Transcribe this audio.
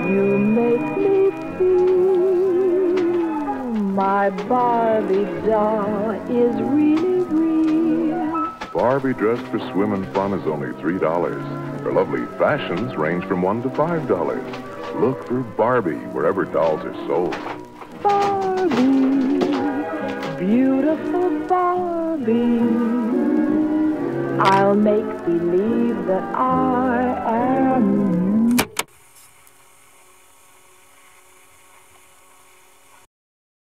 You make me feel my Barbie doll is really real. Barbie dressed for swim and fun is only $3. Her lovely fashions range from $1 to $5. Look for Barbie wherever dolls are sold. Barbie, beautiful Barbie, I'll make believe that I am